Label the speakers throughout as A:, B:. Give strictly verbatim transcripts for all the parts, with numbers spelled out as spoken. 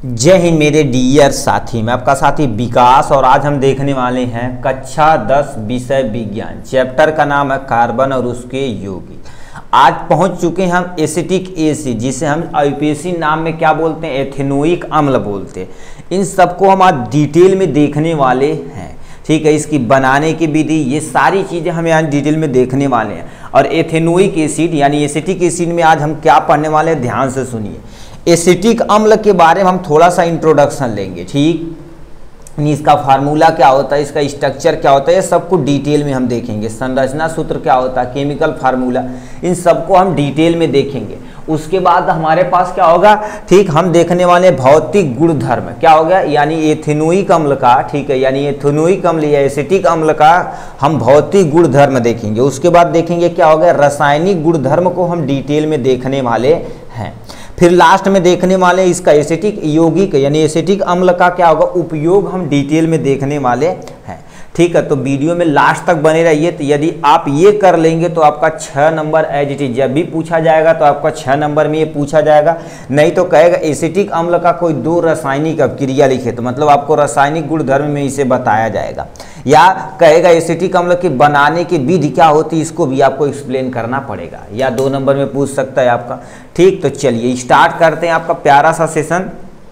A: जय हिंद मेरे डियर साथी, मैं आपका साथी विकास और आज हम देखने वाले हैं कक्षा दस विषय विज्ञान। चैप्टर का नाम है कार्बन और उसके यौगिक। आज पहुंच चुके हैं हम एसिटिक एसिड, जिसे हम यूपीएससी नाम में क्या बोलते हैं, एथेनोइक अम्ल बोलते हैं। इन सबको हम आज डिटेल में देखने वाले हैं। ठीक है, इसकी बनाने की विधि, ये सारी चीज़ें हमें आज डिटेल में देखने वाले हैं। और एथेनोइक एसिड यानी एसिटिक एसिड में आज हम क्या पढ़ने वाले हैं, ध्यान से सुनिए। एसिटिक अम्ल के बारे में हम थोड़ा सा इंट्रोडक्शन लेंगे। ठीक, इसका फार्मूला क्या होता है, इसका स्ट्रक्चर क्या होता है, ये सबको डिटेल में हम देखेंगे। संरचना सूत्र क्या होता है, केमिकल फार्मूला, इन सबको हम डिटेल में देखेंगे। उसके बाद हमारे पास क्या होगा, ठीक, हम देखने वाले भौतिक गुणधर्म क्या हो गया, यानी एथेनोइक अम्ल का, ठीक है, यानी एथेनोइक अम्ल या एसिटिक अम्ल का हम भौतिक गुणधर्म देखेंगे। उसके बाद देखेंगे क्या हो गया, रासायनिक गुणधर्म को हम डिटेल में देखने वाले हैं। फिर लास्ट में देखने वाले इसका एसिटिक यौगिक यानी एसिटिक अम्ल का क्या होगा, उपयोग हम डिटेल में देखने वाले हैं। ठीक है, तो वीडियो में लास्ट तक बने रहिए। तो यदि आप ये कर लेंगे तो आपका छः नंबर एज इट इज, जब भी पूछा जाएगा तो आपका छः नंबर में ये पूछा जाएगा। नहीं तो कहेगा एसिटिक अम्ल का कोई दो रासायनिक अभिक्रिया लिखे, तो मतलब आपको रासायनिक गुणधर्म में इसे बताया जाएगा। या कहेगा एसिटिक अम्ल के बनाने की विधि क्या होती है, इसको भी आपको एक्सप्लेन करना पड़ेगा, या दो नंबर में पूछ सकता है आपका। ठीक, तो चलिए स्टार्ट करते हैं आपका प्यारा सा सेशन।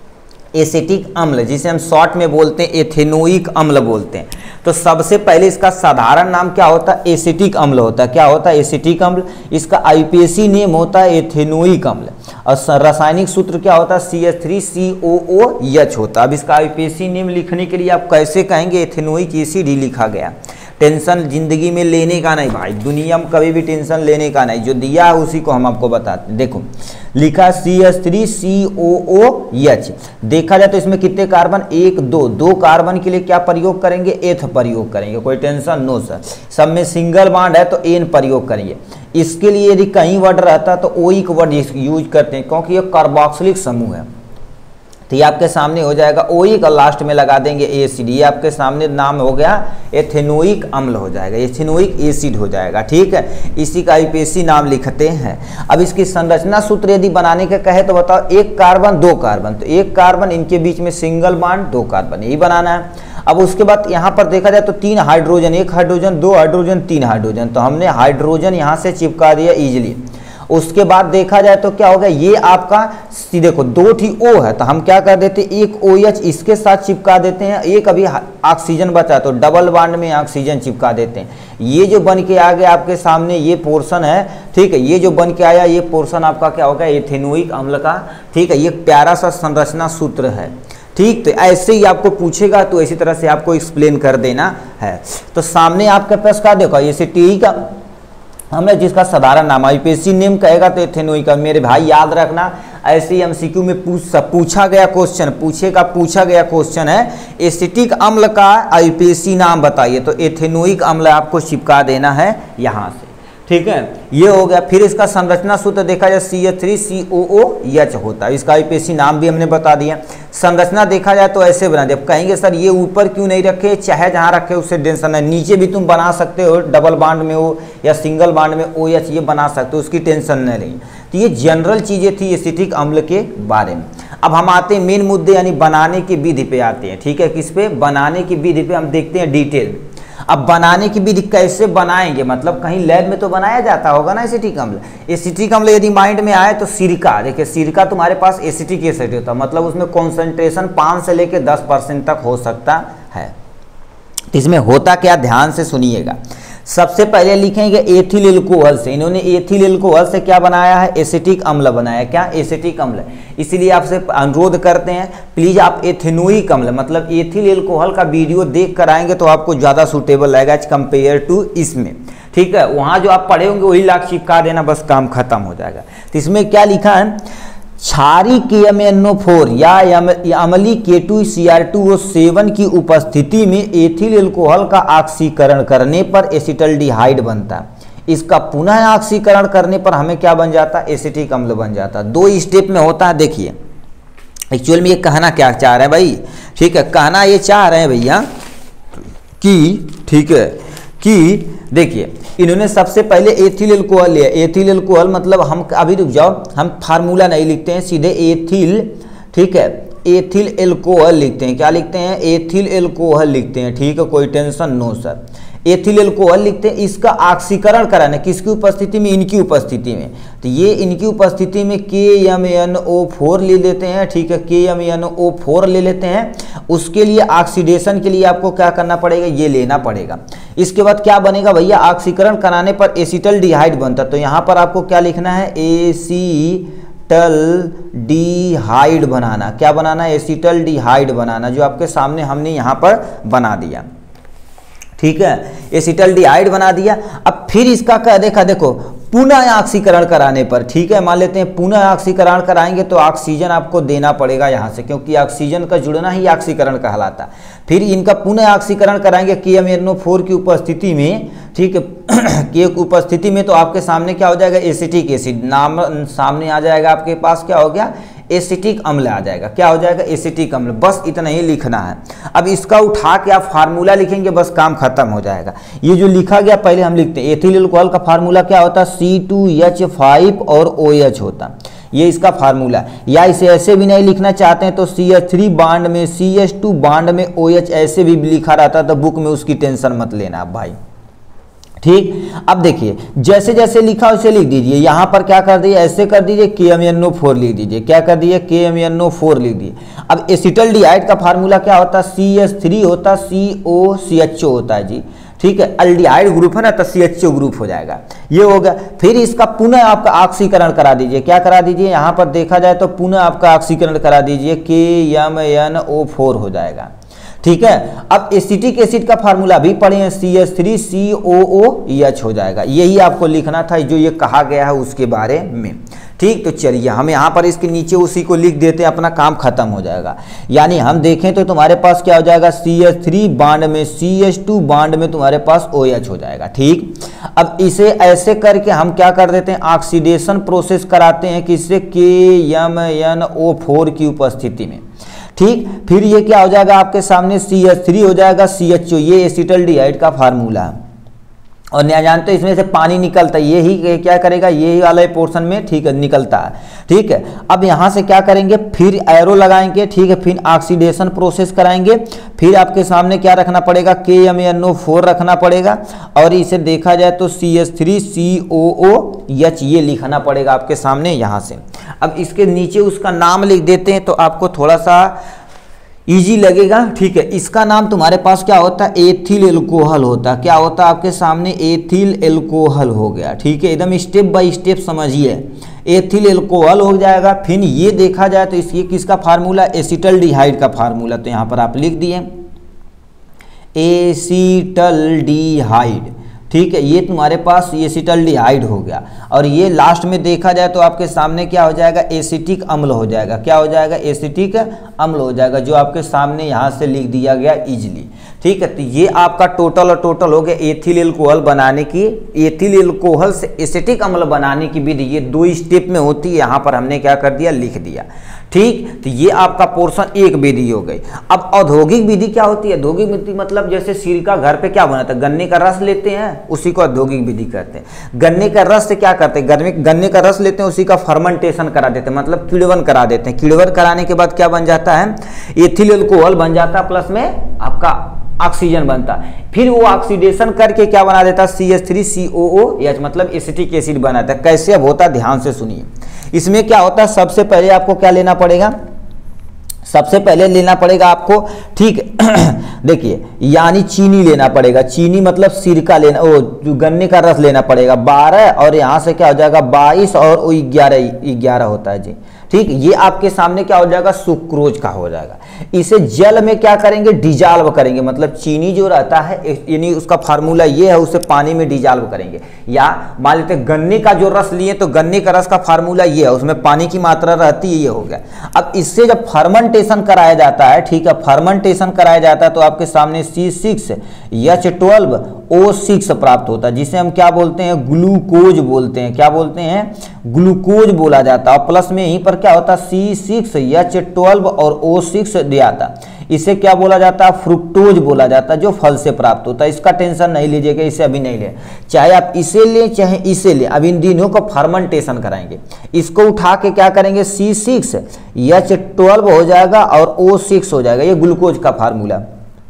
A: एसिटिक अम्ल, जिसे हम शॉर्ट में बोलते हैं एथेनोइक अम्ल बोलते हैं। तो सबसे पहले इसका साधारण नाम क्या होता है, एसिटिक अम्ल होता है। क्या होता है, एसिटिक अम्ल। इसका आईपीएसी नेम होता है एथेनोइक अम्ल। और रासायनिक सूत्र क्या होता है, C H three C O O H होता है। अब इसका आईपीएसी नेम लिखने के लिए आप कैसे कहेंगे, एथेनोइक एसिड ही लिखा गया। टेंशन जिंदगी में लेने का नहीं भाई, दुनिया में कभी भी टेंशन लेने का नहीं, जो दिया है उसी को हम आपको बताते हैं। देखो लिखा C H three C O O H. देखा जाए तो इसमें कितने कार्बन, एक दो दो कार्बन के लिए क्या प्रयोग करेंगे, एथ प्रयोग करेंगे। कोई टेंशन नो सर। सब में सिंगल बॉन्ड है तो एन प्रयोग करेंगे। इसके लिए यदि कहीं वर्ड रहता तो ओइक वर्ड यूज करते हैं, क्योंकि ये कार्बोक्सिलिक समूह है। तो ये आपके सामने हो जाएगा ओइक, और लास्ट में लगा देंगे एसिड। ये आपके सामने नाम हो गया एथेनोइक अम्ल हो जाएगा, एथेनोइक एसिड हो जाएगा। ठीक है, इसी का आईपीएसी नाम लिखते हैं। अब इसकी संरचना सूत्र यदि बनाने का कहे तो बताओ, एक कार्बन दो कार्बन, तो एक कार्बन, इनके बीच में सिंगल बॉन्ड, दो कार्बन, यही बनाना है। अब उसके बाद यहाँ पर देखा जाए तो तीन हाइड्रोजन, एक हाइड्रोजन, दो हाइड्रोजन, तीन हाइड्रोजन, तो हमने हाइड्रोजन यहाँ से चिपका दिया इजिली। उसके बाद देखा जाए तो क्या होगा, ये आपका देखो दो ठी O है, तो हम क्या कर देते हैं, एक O H इसके साथ चिपका देते हैं। एक अभी ऑक्सीजन बचा तो डबल बॉन्ड में ऑक्सीजन चिपका देते हैं। ये जो बन के आ गया आपके सामने ये पोर्शन है, ठीक है, ये जो बन के आया ये पोर्शन आपका क्या होगा, एथेनोइक अम्ल का। ठीक है, ये प्यारा सा संरचना सूत्र है। ठीक, तो ऐसे ही आपको पूछेगा तो इसी तरह से आपको एक्सप्लेन कर देना है। तो सामने आपके पास क्या देखो, एसिटिक हमने जिसका साधारण नाम आईपीएसी नेम कहेगा तो एथेनोइक। मेरे भाई याद रखना, ऐसे ही एमसीक्यू में पूछ पूछा गया क्वेश्चन, पूछेगा पूछा गया क्वेश्चन है एसिटिक अम्ल का आईपीएसी नाम बताइए, तो एथेनोइक अम्ल आपको चिपका देना है यहाँ से। ठीक है, ये हो गया। फिर इसका संरचना सूत्र देखा जाए C H three C O O H होता है। इसका आईपीएसी नाम भी हमने बता दिया। संरचना देखा जाए तो ऐसे बना दे। अब कहेंगे सर ये ऊपर क्यों नहीं रखे, चाहे जहाँ रखे उससे टेंशन है, नीचे भी तुम बना सकते हो, डबल बॉन्ड में हो या सिंगल बॉन्ड में ओ एच ये बना सकते हो, उसकी टेंशन नहीं रही। तो ये जनरल चीज़ें थी एसिटिक अम्ल के बारे में। अब हम आते हैं मेन मुद्दे यानी बनाने की विधि पे आते हैं। ठीक है, किस पे, बनाने की विधि पे हम देखते हैं डिटेल। अब बनाने की विधि कैसे बनाएंगे, मतलब कहीं लैब में तो बनाया जाता होगा ना एसिटिक अम्ल। एसिटिक अम्ल यदि माइंड में आए तो सिरका, देखिए सिरका तुम्हारे पास एसिटिक एसिड होता है, मतलब उसमें कॉन्सेंट्रेशन पाँच से लेकर दस परसेंट तक हो सकता है। तो इसमें होता क्या, ध्यान से सुनिएगा। सबसे पहले लिखेंगे एथिल एल्कोहल से। इन्होंने एथिल एल्कोहल से क्या बनाया है, एसिटिक अम्ल बनाया। क्या, एसिटिक अम्ल। इसीलिए आपसे अनुरोध करते हैं प्लीज आप एथेनोइक अम्ल मतलब एथिल एल्कोहल का वीडियो देख कर आएंगे तो आपको ज़्यादा सूटेबल लगेगा एज कंपेयर टू इसमें। ठीक है, वहाँ जो आप पढ़े होंगे वही लाख चिपका देना, बस काम खत्म हो जाएगा। तो इसमें क्या लिखा है, क्षारी के एम एन ओ फोर या अम्लीय K two C R two O seven की उपस्थिति में एथिल एल्कोहल का ऑक्सीकरण करने पर एसिटल्डिहाइड बनता है। इसका पुनः ऑक्सीकरण करने पर हमें क्या बन जाता है, एसिटिक अम्ल बन जाता है। दो स्टेप में होता है। देखिए एक्चुअल में ये कहना क्या चाह रहे हैं भाई, ठीक है, कहना ये चाह रहे हैं भैया कि, ठीक है, कि देखिए इन्होंने सबसे पहले एथिल एल्कोहल लिया। एथिल एल्कोहल मतलब हम अभी रुक जाओ, हम फार्मूला नहीं लिखते हैं, सीधे एथिल, ठीक है, एथिल एल्कोहल लिखते हैं। क्या लिखते हैं? एथिल एल्कोहल लिखते हैं। ठीक है, कोई tension no sir. Ethyl alcohol लिखते हैं। इसका ऑक्सीकरण कराना किसकी उपस्थिति में? इनकी उपस्थिति में। तो ये इनकी उपस्थिति में के एम एन ओ फोर ले लेते हैं। ठीक है, के एम एन ओ फोर ले लेते हैं। उसके लिए ऑक्सीडेशन के लिए आपको क्या करना पड़ेगा? ये लेना पड़ेगा। इसके बाद क्या बनेगा भैया? ऑक्सीकरण कराने पर एसिटल्डिहाइड बनता। तो यहाँ पर आपको क्या लिखना है? एसिटल्डिहाइड बनाना। क्या बनाना है? एसिटल्डिहाइड बनाना, जो आपके सामने हमने यहाँ पर बना दिया। ठीक है, एसिटल्डिहाइड बना दिया। अब फिर इसका क्या देखा, देखो पुनः ऑक्सीकरण कराने पर, ठीक है, मान लेते हैं पुनः ऑक्सीकरण कराएंगे तो ऑक्सीजन आपको देना पड़ेगा यहाँ से, क्योंकि ऑक्सीजन का जुड़ना ही ऑक्सीकरण कहलाता। फिर इनका पुनः ऑक्सीकरण कराएंगे के एम एन ओ फोर की उपस्थिति में। ठीक है, के उपस्थिति में तो आपके सामने क्या हो जाएगा? एसिटिक एसिड नाम सामने आ जाएगा। आपके पास क्या हो गया? एसिटिक अम्ल आ जाएगा। क्या हो जाएगा? एसिटिक अम्ल। बस इतना ही लिखना है। अब इसका उठा के आप फार्मूला लिखेंगे, बस काम खत्म हो जाएगा। ये जो लिखा गया पहले हम लिखते हैं। एथिल एल्कोहल का फार्मूला क्या होता है? सी टू एच फाइव और ओ एच होता। ये इसका फार्मूला। या इसे ऐसे भी नहीं लिखना चाहते हैं तो सी एच थ्री बांड में सी एच टू बांड में ओ एच ऐसे भी लिखा रहता, तो बुक में उसकी टेंशन मत लेना आप भाई। ठीक, अब देखिए जैसे जैसे लिखा वैसे लिख दीजिए। यहाँ पर क्या कर दीजिए? ऐसे कर दीजिए, के एम एन ओ फोर लिख दीजिए। क्या कर दीजिए? के एम एन ओ फोर लिख दीजिए। अब एसिटल्डिहाइड का फार्मूला क्या होता है? सी एच थ्री होता, सी ओ सी एच ओ होता है जी। ठीक है, अल्डिहाइड ग्रुप है ना, तो सी एच ओ ग्रुप हो जाएगा। ये हो गया। फिर इसका पुनः आपका ऑक्सीकरण करा दीजिए। क्या करा दीजिए? यहाँ पर देखा जाए तो पुनः आपका ऑक्सीकरण करा दीजिए, के एम एन ओ फोर हो जाएगा। ठीक है, अब एसिटिक एसिड का फार्मूला भी पढ़े हैं, C H three C O O H हो जाएगा। यही आपको लिखना था जो ये कहा गया है उसके बारे में। ठीक, तो चलिए हम यहाँ पर इसके नीचे उसी को लिख देते हैं, अपना काम खत्म हो जाएगा। यानी हम देखें तो तुम्हारे पास क्या हो जाएगा? सी एच थ्री बांड में सी एच टू बांड में तुम्हारे पास ओ एच हो जाएगा। ठीक, अब इसे ऐसे करके हम क्या कर देते हैं? ऑक्सीडेशन प्रोसेस कराते हैं किससे? के एम एन ओ फोर की उपस्थिति में। ठीक, फिर ये क्या हो जाएगा आपके सामने? सी एच थ्री हो जाएगा, सी एच ओ। ये एसिटल्डिहाइड का फार्मूला है। और नहीं जानते इसमें से पानी निकलता है, ये ही क्या करेगा? यही वाला पोर्शन में, ठीक है, निकलता है। ठीक है, अब यहाँ से क्या करेंगे? फिर एरो लगाएंगे। ठीक है, फिर ऑक्सीडेशन प्रोसेस कराएंगे। फिर आपके सामने क्या रखना पड़ेगा? के एम एन ओ फोर रखना पड़ेगा। और इसे देखा जाए तो C H three C O O H ये लिखना पड़ेगा आपके सामने यहाँ से। अब इसके नीचे उसका नाम लिख देते हैं तो आपको थोड़ा सा इजी लगेगा। ठीक है, इसका नाम तुम्हारे पास क्या होता है? एथिल एल्कोहल होता है। क्या होता है आपके सामने? एथिल एल्कोहल हो गया। ठीक है, एकदम स्टेप बाय स्टेप समझिए। एथिल एल्कोहल हो जाएगा। फिर ये देखा जाए तो इसकी किसका फार्मूला? एसिटल्डिहाइड का फार्मूला। तो यहाँ पर आप लिख दिए एसिटल्डिहाइड। ठीक है, ये तुम्हारे पास एसिटल्डिहाइड हो गया। और ये लास्ट में देखा जाए तो आपके सामने क्या हो जाएगा? एसिटिक अम्ल हो जाएगा। क्या हो जाएगा? एसिटिक अम्ल हो जाएगा, जो आपके सामने यहाँ से लिख दिया गया इजीली। ठीक है, तो ये आपका टोटल और टोटल हो गया एथिल एल्कोहल बनाने की। एथिल एल्कोहल से एसिटिक अम्ल बनाने की विधि ये दो स्टेप में होती है। यहाँ पर हमने क्या कर दिया? लिख दिया। ठीक, तो ये आपका पोर्शन एक विधि हो गई। अब औद्योगिक विधि क्या होती है? औद्योगिक विधि मतलब जैसे सिरका घर पे क्या बनाता है? गन्ने का रस लेते हैं, उसी को औद्योगिक विधि करते हैं। गन्ने का रस से क्या करते हैं? गन्ने गन्ने का रस लेते हैं, उसी का फर्मेंटेशन करा देते हैं, मतलब किण्वन करा देते हैं। किण्वन कराने के बाद क्या बन जाता है? एथिल एल्कोहल बन जाता है, प्लस में आपका ऑक्सीजन बनता है। फिर वो ऑक्सीडेशन करके क्या बना देता है? C H three C O O H मतलब एसिटिक एसिड बनाता है। कैसे अब होता है? ध्यान से सुनिए। इसमें क्या होता है? सबसे पहले आपको क्या लेना पड़ेगा? सबसे पहले लेना पड़ेगा आपको, ठीक है, देखिए, यानी चीनी लेना पड़ेगा। चीनी मतलब सिरका लेना, ओ जो गन्ने का रस लेना पड़ेगा बारह, और यहाँ से क्या हो जाएगा? बाईस, और वो ग्यारह ग्यारह होता है जी। ठीक, ये आपके सामने क्या हो जाएगा? सुक्रोज का हो जाएगा। इसे जल में क्या करेंगे? डिजॉल्व करेंगे, मतलब चीनी जो रहता है यानी उसका फार्मूला ये है, उसे पानी में डिजॉल्व करेंगे। या मान लेते हैं गन्ने का जो रस लिए तो गन्ने का रस का फार्मूला ये है, उसमें पानी की मात्रा रहती है, ये हो गया। अब इससे जब फर्मेंटेशन कराया जाता है, ठीक है, फर्मेंटेशन कराया जाता है तो आपके सामने C six H twelve O six प्राप्त होता है, जिसे हम क्या बोलते हैं? ग्लूकोज बोलते हैं। क्या बोलते हैं? ग्लूकोज बोला जाता है। प्लस में यहीं पर क्या होता है? सी सिक्स एच ट्वेल्व और ओ सिक्स दिया था। इसे क्या बोला जाता है, फ्रुक्टोज बोला जाता है, जो फल से प्राप्त होता है। इसका टेंशन नहीं लीजिएगा, इसे अभी नहीं ले, चाहे आप इसे ले चाहे इसे ले, अब इन दिनों को फर्मेंटेशन कराएंगे। इसको उठा के क्या करेंगे, सी सिक्स एच ट्वेल्व हो जाएगा और ओ सिक्स हो जाएगा, ये ग्लूकोज का फार्मूला।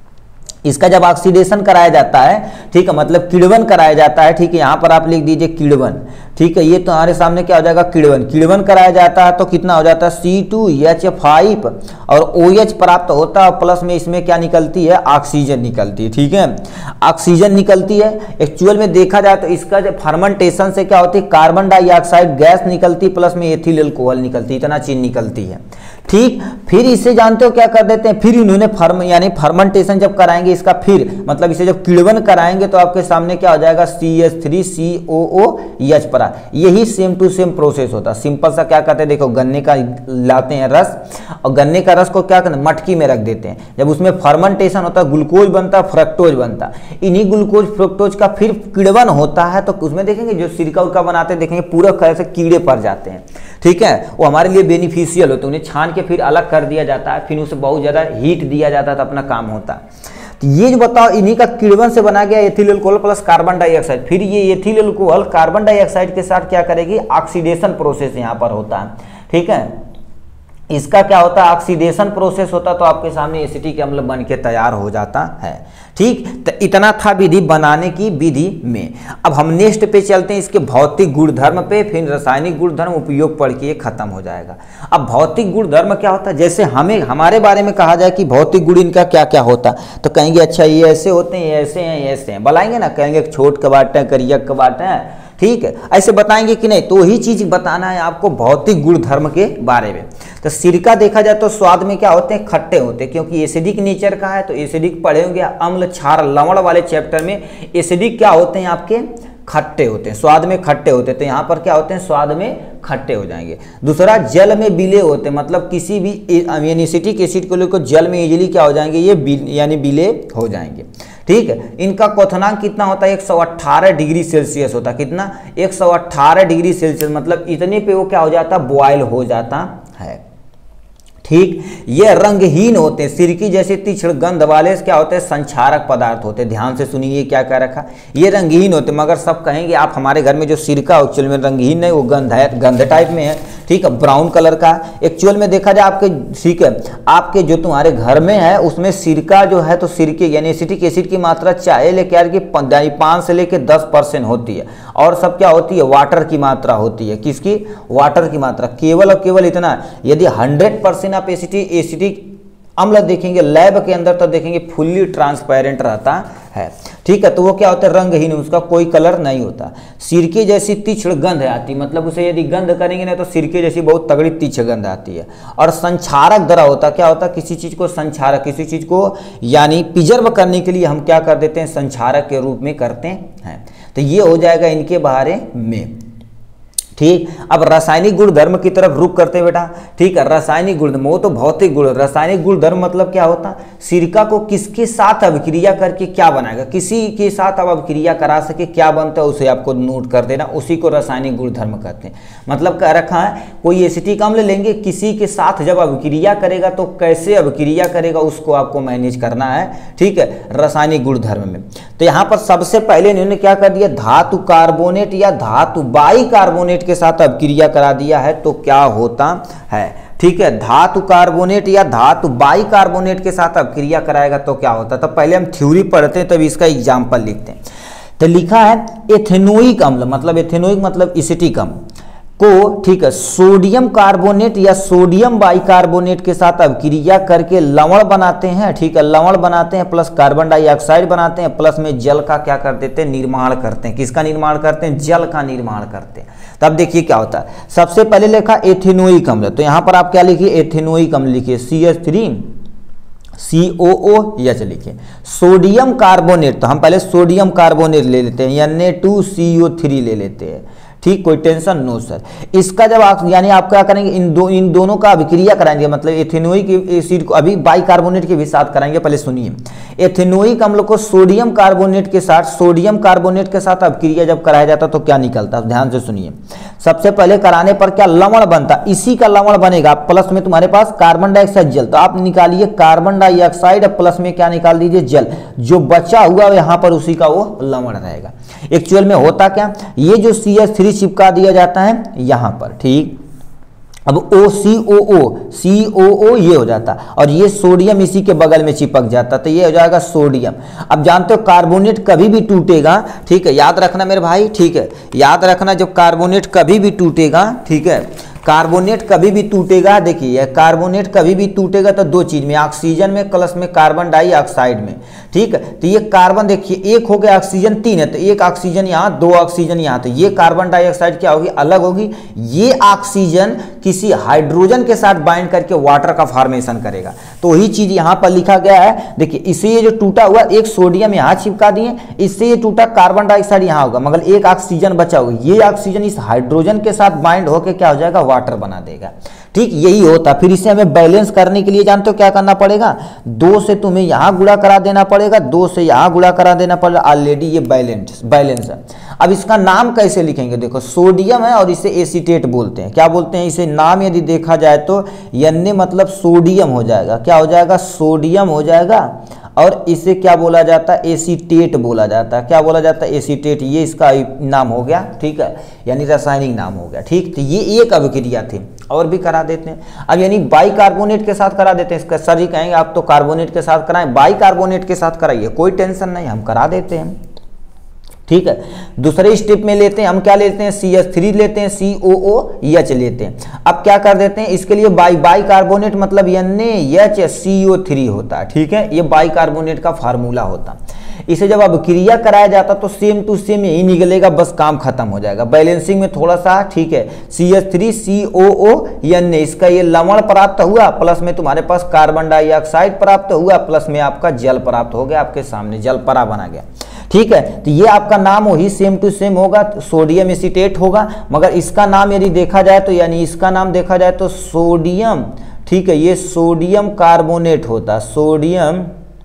A: इसका जब ऑक्सीडेशन कराया जाता है, ठीक है, मतलब किण्वन कराया जाता है, ठीक है, यहाँ पर आप लिख दीजिए किण्वन, ठीक है, ये तुम्हारे सामने क्या हो जाएगा, किण्वन। किण्वन कराया जाता है तो कितना हो जाता है, सी टू एच फाइव और ओ एच प्राप्त होता है, प्लस में इसमें क्या निकलती है, ऑक्सीजन निकलती है, ठीक है, ऑक्सीजन निकलती है। एक्चुअल में देखा जाए तो इसका जब फर्मेंटेशन से क्या होती है, कार्बन डाइऑक्साइड गैस निकलती है, प्लस में एथिल अल्कोहल निकलती है, इतना चीज निकलती है, ठीक। फिर इसे जानते हो क्या कर देते हैं, फिर इन्होंने फर्म यानी फर्मेंटेशन जब कराएंगे इसका, फिर मतलब इसे जब किण्वन कराएंगे तो आपके सामने क्या हो जाएगा, C H three C O O H पर। यही सेम टू सेम प्रोसेस होता है। सिंपल सा क्या करते हैं, देखो गन्ने का लाते हैं रस, और गन्ने का रस को क्या करते हैं, मटकी में रख देते हैं। जब उसमें फर्मेंटेशन होता है, ग्लूकोज बनता है, फ्रक्टोज बनता है। इन्हीं ग्लूकोज फ्रक्टोज का फिर किण्वन होता है, तो उसमें देखेंगे जो सिरका उरका बनाते हैं, देखेंगे पूरा तरह से कीड़े पड़ जाते हैं, ठीक है, वो हमारे लिए बेनिफिशियल होते हैं। उन्हें छान के फिर अलग कर दिया जाता है, फिर उसे बहुत ज़्यादा हीट दिया जाता है तो अपना काम होता है। तो ये जो बताओ, इन्हीं का किण्वन से बना गया ethyl alcohol plus carbon dioxide. फिर ये एथिल अल्कोहल कार्बन डाइऑक्साइड के साथ क्या करेगी, ऑक्सीडेशन प्रोसेस यहाँ पर होता है, ठीक है। इसका क्या होता है, ऑक्सीडेशन प्रोसेस होता, तो आपके सामने एसिटिक अम्ल बन के तैयार हो जाता है, ठीक। तो इतना था विधि बनाने की विधि में। अब हम नेक्स्ट पे चलते हैं, इसके भौतिक गुणधर्म पे, फिर रासायनिक गुणधर्म उपयोग पढ़ के ये खत्म हो जाएगा। अब भौतिक गुणधर्म क्या होता है, जैसे हमें हमारे बारे में कहा जाए कि भौतिक गुण इनका क्या क्या होता, तो कहेंगे अच्छा ये ऐसे होते हैं, ये ऐसे हैं, ये ऐसे हैं, बुलाएंगे ना, कहेंगे छोट कबाट है, करियक कबाट है, ठीक है, ऐसे बताएंगे कि नहीं, तो वही चीज बताना है आपको भौतिक गुणधर्म के बारे में। तो सिरका देखा जाए तो स्वाद में क्या होते हैं, खट्टे होते हैं, क्योंकि एसिडिक नेचर का है। तो एसिडिक पढ़े होंगे अम्ल क्षार लवण वाले चैप्टर में, एसिडिक क्या होते हैं आपके, खट्टे होते हैं, स्वाद में खट्टे होते हैं। तो यहाँ पर क्या होते हैं, स्वाद में खट्टे हो जाएंगे। दूसरा, जल में विलेय होते हैं, मतलब किसी भी यानी एसिटिक एसिड को लेकर जल में इजीली क्या हो जाएंगे, ये यानी विलेय हो जाएंगे, ठीक है। इनका क्वथनांक कितना होता है, एक सौ अट्ठारह डिग्री सेल्सियस होता है, कितना, एक सौ अट्ठारह डिग्री सेल्सियस, मतलब इतने पे वो क्या हो जाता है, बॉयल हो जाता है, ठीक। ये रंगहीन होते हैं, सिरकी जैसे तीक्ष्ण गंध वाले क्या होते हैं, संक्षारक पदार्थ होते हैं। ध्यान से सुनिए क्या कह रखा, ये रंगहीन होते हैं, मगर सब कहेंगे आप हमारे घर में जो सिरका एक्चुअल में रंगहीन नहीं, वो गंध है, गंध टाइप में है, ठीक है, ब्राउन कलर का। एक्चुअल में देखा जाए आपके, ठीक है, आपके जो तुम्हारे घर में है उसमें सिरका जो है, तो सिरके यानी एसिटिक एसिड की मात्रा चाहे लेकर के पाँच से लेकर दस परसेंट होती है, और सब क्या होती है, वाटर की मात्रा होती है। किसकी, वाटर की मात्रा, केवल और केवल इतना। यदि हंड्रेड परसेंट आप एसिटिक एसिटिक अम्ल देखेंगे लैब के अंदर, तो देखेंगे फुल्ली ट्रांसपेरेंट रहता है, ठीक है। तो वो क्या होता है, रंगहीन, उसका कोई कलर नहीं होता। सिरके जैसी तीक्ष्ण गंध आती, मतलब उसे यदि गंध करेंगे ना तो सिरके जैसी बहुत तगड़ी तीक्ष्ण गंध आती है। और संक्षारक द्रव होता, क्या होता, किसी चीज को संक्षारक, किसी चीज को यानी प्रिजर्व करने के लिए हम क्या कर देते हैं, संक्षारक के रूप में करते हैं। तो ये हो जाएगा इनके बारे में, ठीक। अब रासायनिक गुणधर्म की तरफ रुख करते बेटा, ठीक है। रासायनिक गुणधर्म, वो तो भौतिक गुण, रासायनिक गुणधर्म मतलब क्या होता, सिरका को किसके साथ अभिक्रिया करके क्या बनाएगा, किसी के साथ आप अभिक्रिया करा सके क्या बनता है उसे आपको नोट कर देना, उसी को रासायनिक गुणधर्म कहते हैं। मतलब कह रखा है, कोई एसिटिक अम्ल लेंगे, किसी के साथ जब अभिक्रिया करेगा तो कैसे अभिक्रिया करेगा उसको आपको मैनेज करना है, ठीक है, रासायनिक गुणधर्म में। तो यहाँ पर सबसे पहले इन्होंने क्या कर दिया, धातु कार्बोनेट या धातु बाई कार्बोनेट के साथ अभिक्रिया करा दिया है, तो क्या होता है, ठीक है। धातु कार्बोनेट या धातु बाई कार्बोनेट के साथ अभिक्रिया कराएगा तो क्या होता है। तो पहले हम थ्योरी पढ़ते हैं तब इसका एग्जाम्पल लिखते हैं। तो लिखा है एथेनोइक अम्ल, मतलब एथेनोइक मतलब एसिटिक अम्ल को, ठीक है, सोडियम कार्बोनेट या सोडियम बाइकार्बोनेट के साथ अभिक्रिया करके लवण बनाते हैं, ठीक है, लवण बनाते हैं, प्लस कार्बन डाइऑक्साइड बनाते हैं, प्लस में जल का क्या कर देते हैं, निर्माण करते हैं। किसका निर्माण करते हैं, जल का निर्माण करते हैं। तब देखिए क्या होता है, सबसे पहले लिखा एथेनोइक अम्ल, तो यहां पर आप क्या लिखिए, एथेनोइक अम्ल लिखिए, C H three C O O H लिखिए। सोडियम कार्बोनेट, तो हम पहले सोडियम कार्बोनेट ले लेते हैं, N A two C O three ले लेते हैं, ठीक, कोई टेंशन नो सर। इसका जब आप यानी आप क्या करेंगे, इन दो इन दोनों का अभिक्रिया कराएंगे, मतलब एथेनोइक एसिड को अभी बाइकार्बोनेट के भी साथ कराएंगे। पहले सुनिए, एथेनोइक अम्ल को सोडियम कार्बोनेट के साथ सोडियम कार्बोनेट के साथ अभिक्रिया जब कराया जाता तो क्या निकलता, ध्यान से सुनिए। सबसे पहले कराने पर क्या लवण बनता, इसी का लवण बनेगा, प्लस में तुम्हारे पास कार्बन डाइऑक्साइड जल, तो आप निकालिए कार्बन डाइऑक्साइड, प्लस में क्या निकाल दीजिए जल, जो बचा हुआ यहां पर उसी का वो लवण रहेगा। एक्चुअल में होता क्या, ये जो सी एच थ्री चिपका दिया जाता है यहां पर, ठीक। अब ओ सी ओ ओ सी ओ ओ ये हो जाता, और ये सोडियम इसी के बगल में चिपक जाता, तो ये हो जाएगा सोडियम। अब जानते हो कार्बोनेट कभी भी टूटेगा, ठीक है, याद रखना मेरे भाई, ठीक है, याद रखना, जब कार्बोनेट कभी भी टूटेगा, ठीक है, कार्बोनेट कभी भी टूटेगा, देखिए कार्बोनेट कभी भी टूटेगा तो दो चीज में, ऑक्सीजन में प्लस में कार्बन डाइऑक्साइड में, ठीक है। तो ये कार्बन देखिए एक हो गया, ऑक्सीजन तीन है, तो एक ऑक्सीजन यहाँ, दो ऑक्सीजन यहाँ, तो ये कार्बन डाइऑक्साइड क्या होगी, अलग होगी। ये ऑक्सीजन किसी हाइड्रोजन के साथ बाइंड करके वाटर का फॉर्मेशन करेगा, तो वही चीज यहाँ पर लिखा गया है। देखिए इससे ये जो टूटा हुआ एक सोडियम यहाँ चिपका दिए, इससे ये टूटा कार्बन डाइऑक्साइड यहाँ होगा, मगर एक ऑक्सीजन बचा होगा, ये ऑक्सीजन इस हाइड्रोजन के साथ बाइंड होकर क्या हो जाएगा, वाटर बना देगा, ठीक, यही होता। फिर इसे हमें बैलेंस करने के लिए जानते हो क्या करना पड़ेगा, दो से तुम्हें यहां गुणा करा देना पड़ेगा, दो से यहां गुणा करा देना पड़ेगा, ऑलरेडी ये बैलेंस बैलेंस है। अब इसका नाम कैसे लिखेंगे, देखो सोडियम है और इसे एसीटेट बोलते हैं, क्या बोलते हैं इसे, नाम यदि देखा जाए तो यन्ने मतलब सोडियम हो जाएगा, क्या हो जाएगा, सोडियम हो जाएगा, और इसे क्या बोला जाता है, एसीटेट बोला जाता है, क्या बोला जाता है, एसीटेट, ये इसका नाम हो गया, ठीक है, यानी रासायनिक नाम हो गया, ठीक। तो ये एक अभिक्रिया थी, और भी करा देते हैं। अब यानी बाइकार्बोनेट के साथ करा देते हैं, इसका सर ही कहेंगे आप तो कार्बोनेट के साथ कराएं, बाइकार्बोनेट के साथ कराइए, कोई टेंशन नहीं, हम करा देते हैं, ठीक है। दूसरे स्टेप में लेते हैं हम, क्या लेते हैं, सी एच थ्री लेते हैं, सी ओ ओ एच लेते हैं। अब क्या कर देते हैं, इसके लिए बाई बाइकार्बोनेट मतलब N H C O three होता है, ठीक है, ये बाइकार्बोनेट का फार्मूला होता। इसे जब अभिक्रिया कराया जाता तो सेम टू सेम यही निकलेगा, बस काम खत्म हो जाएगा। बैलेंसिंग में थोड़ा सा, ठीक है, C H three C O O N, इसका ये लवण प्राप्त हुआ, प्लस में तुम्हारे पास कार्बन डाइऑक्साइड प्राप्त हुआ, प्लस में आपका जल प्राप्त हो गया, आपके सामने जलपरा बना गया, ठीक है। तो ये आपका नाम वही सेम टू सेम होगा, सोडियम एसीटेट होगा, मगर इसका नाम यदि देखा जाए तो, यानी इसका नाम देखा जाए तो सोडियम, ठीक है, ये सोडियम कार्बोनेट होता, सोडियम,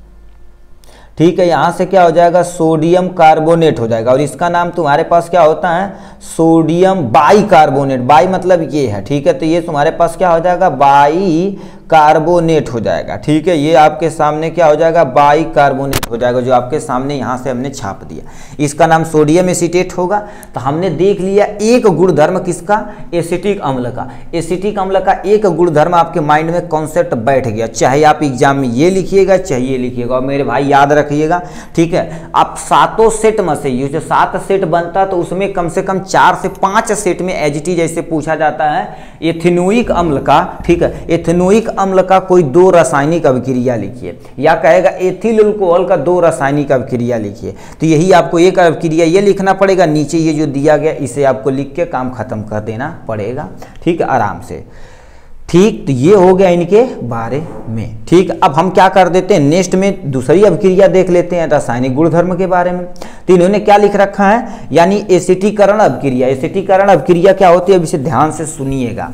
A: ठीक है, यहां से क्या हो जाएगा, सोडियम कार्बोनेट हो जाएगा, और इसका नाम तुम्हारे पास क्या होता है, सोडियम बाइकार्बोनेट, बाई मतलब ये है, ठीक है, तो ये तुम्हारे पास क्या हो जाएगा, बाई कार्बोनेट हो जाएगा, ठीक है, ये आपके सामने क्या हो जाएगा, बाइकार्बोनेट हो जाएगा, जो आपके सामने यहां से हमने छाप दिया, इसका नाम सोडियम एसीटेट होगा। तो हमने देख लिया एक गुणधर्म किसका, एसिटिक अम्ल का। एसिटिक अम्ल का एक गुणधर्म आपके माइंड में कॉन्सेप्ट बैठ गया, चाहे आप एग्जाम में ये लिखिएगा चाहे ये लिखिएगा, और मेरे भाई याद रखिएगा, ठीक है, आप सातों सेट में से, ये जो सात सेट बनता तो उसमें कम से कम चार से पांच सेट में एजिटी जैसे पूछा जाता है एथेनोइक अम्ल का, ठीक है, एथेनोइक अम्ल का कोई दो रासायनिक अभिक्रिया लिखिए, या कहेगा एथिल अल्कोहल का दो रासायनिक अभिक्रिया लिखिए, तो यही आपको एक अभिक्रिया ये लिखना पड़ेगा, नीचे ये जो दिया गया इसे आपको लिख के काम खत्म कर देना पड़ेगा, ठीक है, आराम से, ठीक। तो ये हो गया इनके बारे में, ठीक। अब हम क्या कर देते हैं, नेक्स्ट में दूसरी अभिक्रिया देख लेते हैं रासायनिक गुणधर्म के बारे में। तो इन्होंने क्या लिख रखा है, यानी एसिटीकरण अभिक्रिया। एसिटीकरण अभिक्रिया क्या होती है, अब इसे ध्यान से सुनिएगा,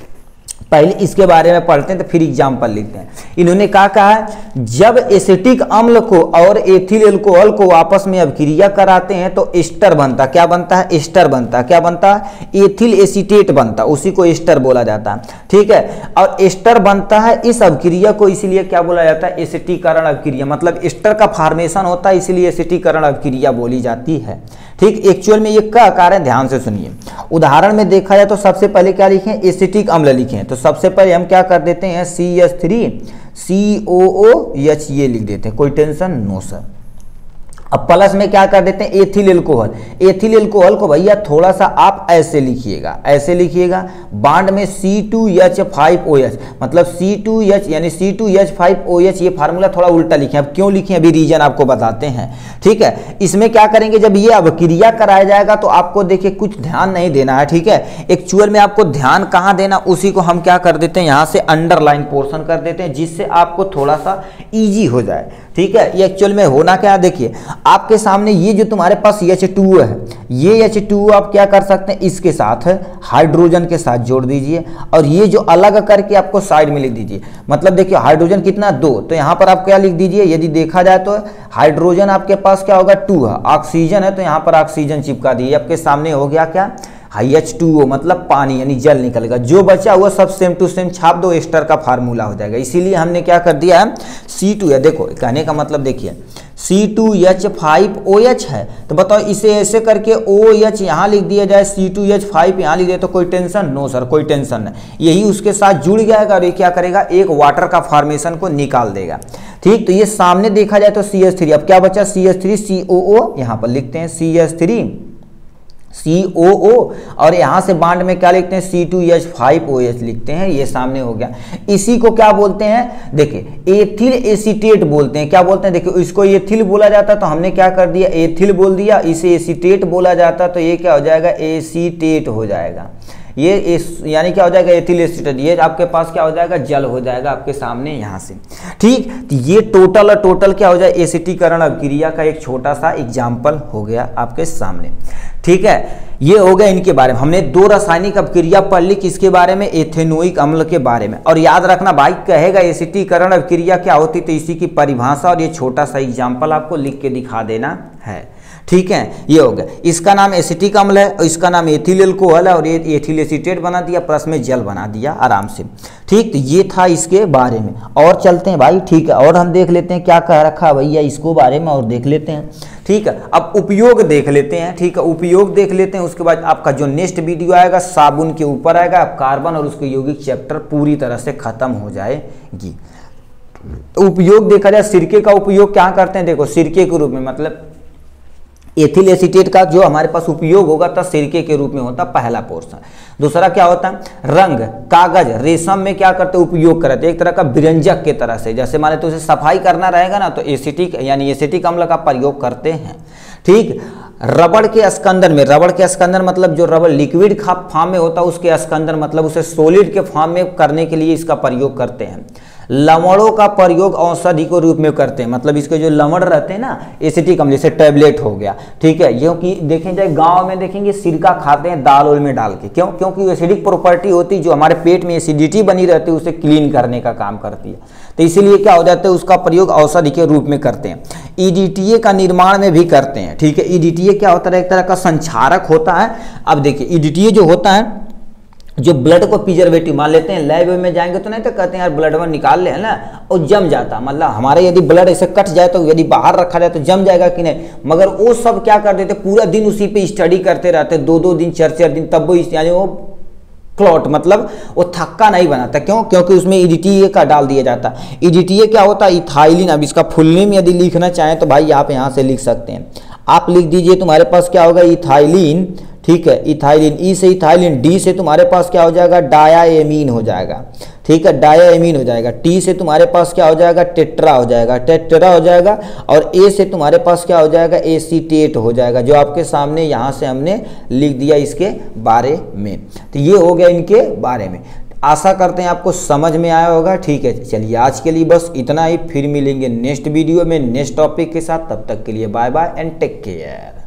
A: पहले इसके बारे में पढ़ते हैं तो फिर एग्जाम्पल लिखते हैं। इन्होंने क्या कहा है, जब एसिटिक अम्ल को और एथिल अल्कोहल को आपस में अभिक्रिया कराते हैं तो एस्टर बनता, क्या बनता है, एस्टर बनता, क्या बनता है, एथिल एसीटेट बनता, उसी को एस्टर बोला जाता है, ठीक है। और एस्टर बनता है, इस अभिक्रिया को इसीलिए क्या बोला जाता है, एसिटीकरण अभिक्रिया, मतलब एस्टर का फॉर्मेशन होता है, इसीलिए एसिटीकरण अभिक्रिया बोली जाती है, ठीक। एक्चुअल में ये क्या कारण, ध्यान से सुनिए। उदाहरण में देखा जाए तो सबसे पहले क्या लिखें, एसिटिक अम्ल लिखें, तो सबसे पहले हम क्या कर देते हैं, C H three C O O H ये लिख देते हैं, कोई टेंशन नो सर। अब प्लस में क्या कर देते हैं, एथिल अल्कोहल। एथिल अल्कोहल को भैया थोड़ा सा आप ऐसे लिखिएगा, ऐसे लिखिएगा, बांड में C two H five O H, मतलब सी टू एच यानी C two H five O H, ये फार्मूला थोड़ा उल्टा लिखे। अब क्यों लिखे अभी रीजन आपको बताते हैं, ठीक है। इसमें क्या करेंगे, जब ये अभिक्रिया कराया जाएगा तो आपको देखिए कुछ ध्यान नहीं देना है, ठीक है। एक्चुअल में आपको ध्यान कहाँ देना, उसी को हम क्या कर देते हैं, यहाँ से अंडरलाइन पोर्शन कर देते हैं, जिससे आपको थोड़ा सा ईजी हो जाए, ठीक है। ये एक्चुअल में होना क्या है, देखिए आपके सामने ये जो तुम्हारे पास एच टू है, ये एच टू आप क्या कर सकते हैं, इसके साथ हाइड्रोजन के साथ जोड़ दीजिए और ये जो अलग करके आपको साइड में लिख दीजिए। मतलब देखिए हाइड्रोजन कितना, दो, तो यहाँ पर आप क्या लिख दीजिए, यदि देखा जाए तो हाइड्रोजन आपके पास क्या होगा, टू है, ऑक्सीजन है तो यहाँ पर ऑक्सीजन चिपका दीजिए। आपके सामने हो गया क्या, एच टू ओ मतलब पानी यानी जल निकलेगा। जो बचा हुआ सब सेम टू सेम छाप दो, एस्टर का फार्मूला हो जाएगा। इसीलिए हमने क्या कर दिया है, सी टू है। देखो कहने का मतलब देखिए C two H five O H है, तो बताओ इसे ऐसे करके ओ एच यहाँ लिख दिया जाए, सी टू एच फाइव यहाँ लिख दिया, तो कोई टेंशन, नो सर कोई टेंशन नहीं, यही उसके साथ जुड़ जाएगा और ये क्या करेगा, एक वाटर का फॉर्मेशन को निकाल देगा। ठीक, तो ये सामने देखा जाए तो सी एच थ्री, अब क्या बचा, सी एच थ्री सी ओ ओ, यहाँ पर लिखते हैं C H three C O ओ और यहाँ से बांड में क्या लिखते हैं, C two H five O H लिखते हैं, ये सामने हो गया। इसी को क्या बोलते हैं, देखिए एथिल एसीटेट बोलते हैं। क्या बोलते हैं, देखिए इसको एथिल बोला जाता तो हमने क्या कर दिया, एथिल बोल दिया, इसे एसीटेट बोला जाता तो ये क्या हो जाएगा, एसीटेट हो जाएगा। ये इस यानी क्या हो जाएगा, एथिल एसीटेट, ये आपके पास क्या हो जाएगा, जल हो जाएगा आपके सामने यहाँ से। ठीक, तो ये टोटल और टोटल क्या हो जाए, एसिटीकरण अभिक्रिया का एक छोटा सा एग्जाम्पल हो गया आपके सामने। ठीक है, ये हो गया इनके बारे में। हमने दो रासायनिक अभिक्रिया पढ़ ली, किसके बारे में, एथेनोइक अम्ल के बारे में। और याद रखना भाई, कहेगा एसिटीकरण अभिक्रिया क्या होती, तो इसी की परिभाषा और ये छोटा सा एग्जाम्पल आपको लिख के दिखा देना है। ठीक है, ये हो गया। इसका नाम एसिटिक अम्ल है और इसका नाम एथिल एल्कोहल है और ये एथिल एसीटेट बना दिया, प्लस में जल बना दिया आराम से। ठीक, तो ये था इसके बारे में। और चलते हैं भाई, ठीक है, और हम देख लेते हैं क्या कह रखा भैया इसको बारे में, और देख लेते हैं। ठीक है, अब उपयोग देख लेते हैं। ठीक है, उपयोग देख लेते हैं, उसके बाद आपका जो नेक्स्ट वीडियो आएगा साबुन के ऊपर आएगा, कार्बन और उसके यौगिक चैप्टर पूरी तरह से खत्म हो जाएगी। उपयोग देखा जाए, सिरके का उपयोग क्या करते हैं, देखो सिरके के रूप में, मतलब एथिल एसीटेट का जो हमारे पास उपयोग होगा तो सिरके के रूप में होता पहला पोर्शन। दूसरा क्या होता है, रंग, कागज, रेशम में क्या करते हैं, उपयोग करते हैं, एक तरह का व्यंजक के तरह से। जैसे माने तो उसे सफाई करना रहेगा ना, तो एसिटिक यानी एसिटिक अम्ल का प्रयोग करते हैं। ठीक, रबड़ के स्कंदन में, रबड़ के स्कंदन मतलब जो रबड़ लिक्विड फॉर्म में होता है उसके स्कंदन मतलब उसे सॉलिड के फॉर्म में करने के लिए इसका प्रयोग करते हैं। लवणों का प्रयोग औषधि के रूप में करते हैं, मतलब इसके जो लवण रहते हैं ना, एसिटिक अम्ल, जैसे टैबलेट हो गया। ठीक है, क्योंकि देखें जाए गांव में देखेंगे सिरका खाते हैं दाल उल में डाल के, क्यों, क्योंकि एसिडिक प्रॉपर्टी होती है जो हमारे पेट में एसिडिटी बनी रहती है उसे क्लीन करने का काम करती है, तो इसीलिए क्या हो जाता है उसका प्रयोग औषधि के रूप में करते हैं। ईडीटीए का निर्माण में भी करते हैं। ठीक है, ईडीटीए क्या होता है, एक तरह का संक्षारक होता है। अब देखिए ईडीटीए जो होता है, जो ब्लड को प्रिजर्वेटिव मान लेते हैं, लैब में जाएंगे तो नहीं तो कहते हैं यार ब्लड में निकाल ले, है ना, और जम जाता, मतलब हमारे यदि ब्लड ऐसे कट जाए तो यदि बाहर रखा जाए तो जम जाएगा कि नहीं, मगर वो सब क्या कर देते, पूरा दिन उसी पे स्टडी करते रहते, दो दो दिन चार चार दिन, तब वो यानी वो क्लॉट मतलब वो थक्का नहीं बनाता। क्यों, क्योंकि उसमें ईडीटीए का डाल दिया जाता है। ईडीटीए क्या होता है, इथाइलिन। अब इसका फुल नेम यदि लिखना चाहें तो भाई आप यहाँ से लिख सकते हैं, आप लिख दीजिए, तुम्हारे पास क्या होगा, इथाइलिन। ठीक है, इथाइलिन, ई से इथाइलिन, डी से तुम्हारे पास क्या हो जाएगा, डायामीन हो जाएगा। ठीक है, डायामीन हो जाएगा। टी से तुम्हारे पास क्या हो जाएगा, टेट्रा हो जाएगा, टेट्रा हो जाएगा। और ए से तुम्हारे पास क्या हो जाएगा, एसीटेट हो जाएगा, जो आपके सामने यहाँ से हमने लिख दिया इसके बारे में। तो ये हो गया इनके बारे में। आशा करते हैं आपको समझ में आया होगा। ठीक है, चलिए आज के लिए बस इतना ही, फिर मिलेंगे नेक्स्ट वीडियो में नेक्स्ट टॉपिक के साथ। तब तक के लिए bye bye and take care.